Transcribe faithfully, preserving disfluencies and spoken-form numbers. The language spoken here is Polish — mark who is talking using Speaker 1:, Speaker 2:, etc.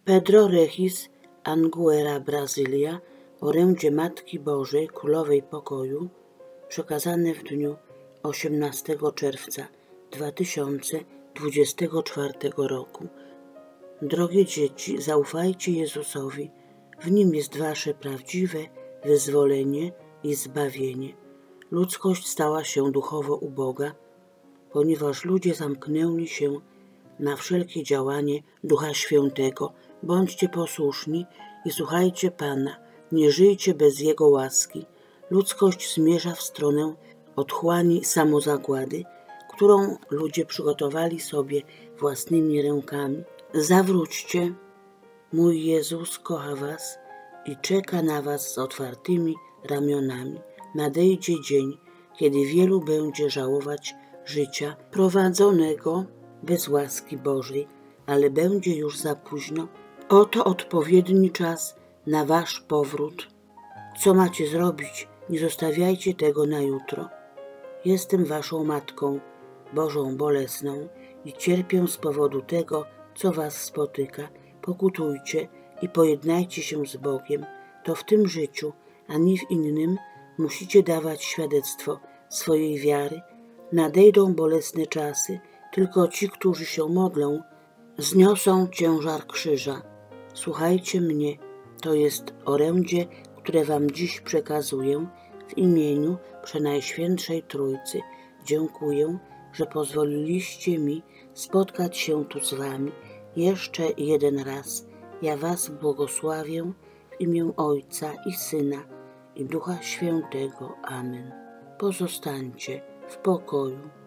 Speaker 1: Pedro Regis Anguera Brazylia, orędzie Matki Bożej Królowej Pokoju, przekazane w dniu osiemnastego czerwca dwa tysiące dwudziestego czwartego roku. Drogie dzieci, zaufajcie Jezusowi, w Nim jest wasze prawdziwe wyzwolenie i zbawienie. Ludzkość stała się duchowo uboga, ponieważ ludzie zamknęli się na wszelkie działanie Ducha Świętego. Bądźcie posłuszni i słuchajcie Pana, nie żyjcie bez Jego łaski. Ludzkość zmierza w stronę otchłani samozagłady, którą ludzie przygotowali sobie własnymi rękami. Zawróćcie, mój Jezus kocha was i czeka na was z otwartymi ramionami. Nadejdzie dzień, kiedy wielu będzie żałować życia prowadzonego bez łaski Bożej, ale będzie już za późno. Oto odpowiedni czas na wasz powrót. Co macie zrobić? Nie zostawiajcie tego na jutro. Jestem waszą Matką Bożą bolesną i cierpię z powodu tego, co was spotyka. Pokutujcie i pojednajcie się z Bogiem. To w tym życiu, a nie w innym, musicie dawać świadectwo swojej wiary. Nadejdą bolesne czasy, tylko ci, którzy się modlą, zniosą ciężar krzyża. Słuchajcie mnie, to jest orędzie, które wam dziś przekazuję w imieniu Przenajświętszej Trójcy. Dziękuję, że pozwoliliście mi spotkać się tu z wami jeszcze jeden raz. Ja was błogosławię w imię Ojca i Syna i Ducha Świętego. Amen. Pozostańcie w pokoju.